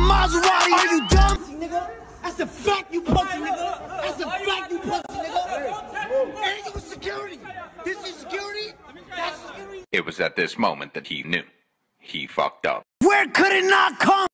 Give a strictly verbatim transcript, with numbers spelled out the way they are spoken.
Maserati. Are you dumb, nigga? That's a fact, you pussy, nigga. That's a fact, you pussy, nigga. And you was security. This is security. That's security. It was at this moment that he knew. He fucked up. Where could it not come?